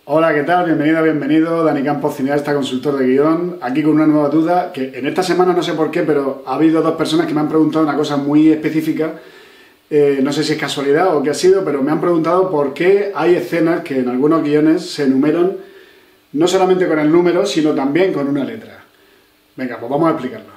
Hola, ¿qué tal? Bienvenida, bienvenido. Dani Campos, cineasta, consultor de guión. Aquí con una nueva duda, que en esta semana no sé por qué, pero ha habido dos personas que me han preguntado una cosa muy específica. No sé si es casualidad o qué ha sido, pero me han preguntado por qué hay escenas que en algunos guiones se enumeran no solamente con el número, sino también con una letra. Venga, pues vamos a explicarlo.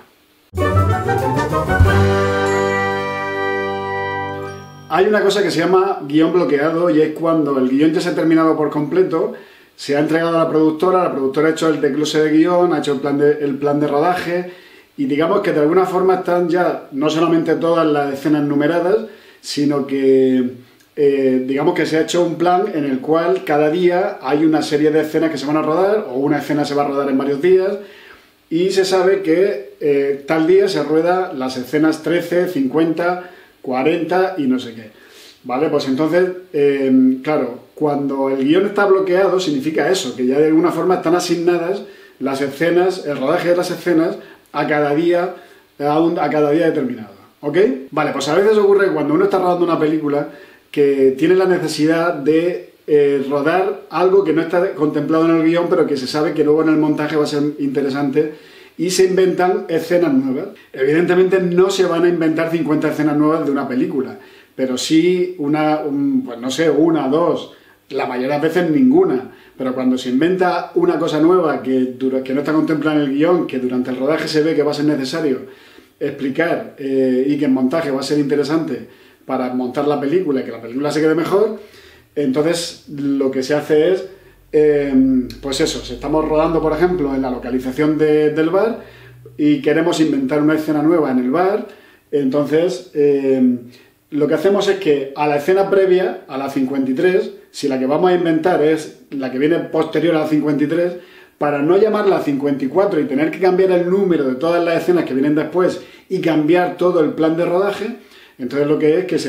Hay una cosa que se llama guión bloqueado y es cuando el guión ya se ha terminado por completo, se ha entregado a la productora ha hecho el desglose de guión, ha hecho el plan de rodaje y digamos que de alguna forma están ya no solamente todas las escenas numeradas, sino que digamos que se ha hecho un plan en el cual cada día hay una serie de escenas que se van a rodar o una escena se va a rodar en varios días y se sabe que tal día se rueda las escenas 13, 50, 40 y no sé qué. ¿Vale? Pues entonces, claro, cuando el guión está bloqueado significa eso, que ya de alguna forma están asignadas las escenas, el rodaje de las escenas a cada día determinado. ¿Ok? Vale, pues a veces ocurre cuando uno está rodando una película que tiene la necesidad de rodar algo que no está contemplado en el guión, pero que se sabe que luego en el montaje va a ser interesante y se inventan escenas nuevas. Evidentemente no se van a inventar 50 escenas nuevas de una película, pero sí pues no sé, una, dos, la mayoría de veces ninguna. Pero cuando se inventa una cosa nueva que no está contemplada en el guión, que durante el rodaje se ve que va a ser necesario explicar y que en montaje va a ser interesante para montar la película y que la película se quede mejor, entonces lo que se hace es pues eso, si estamos rodando por ejemplo en la localización del bar y queremos inventar una escena nueva en el bar, entonces lo que hacemos es que a la escena previa, a la 53, si la que vamos a inventar es la que viene posterior a la 53, para no llamarla 54 y tener que cambiar el número de todas las escenas que vienen después y cambiar todo el plan de rodaje, entonces lo que es que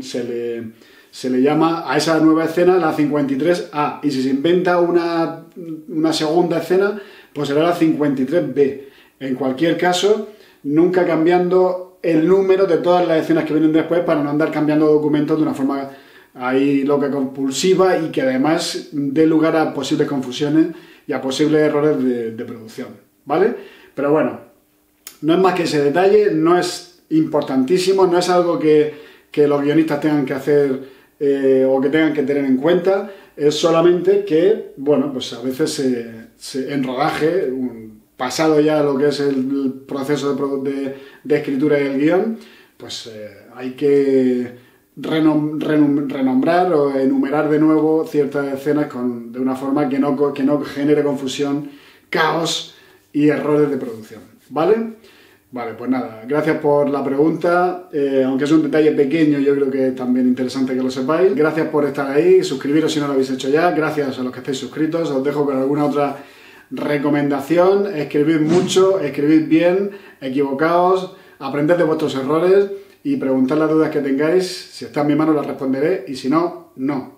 se le llama a esa nueva escena la 53A, y si se inventa una segunda escena, pues será la 53B. En cualquier caso, nunca cambiando el número de todas las escenas que vienen después para no andar cambiando documentos de una forma ahí loca, compulsiva y que además dé lugar a posibles confusiones y a posibles errores de producción, ¿vale? Pero bueno, no es más que ese detalle, no es importantísimo, no es algo que los guionistas tengan que hacer o que tengan que tener en cuenta, es solamente que, bueno, pues a veces en rodaje, pasado ya lo que es el proceso de escritura y el guión, pues hay que renombrar o enumerar de nuevo ciertas escenas de una forma que no genere confusión, caos y errores de producción, ¿vale? Vale, pues nada, gracias por la pregunta, aunque es un detalle pequeño, yo creo que es también interesante que lo sepáis. Gracias por estar ahí, suscribiros si no lo habéis hecho ya, gracias a los que estáis suscritos, os dejo con alguna otra recomendación, escribid mucho, escribid bien, equivocaos, aprended de vuestros errores y preguntad las dudas que tengáis, si está en mi mano las responderé y si no, no.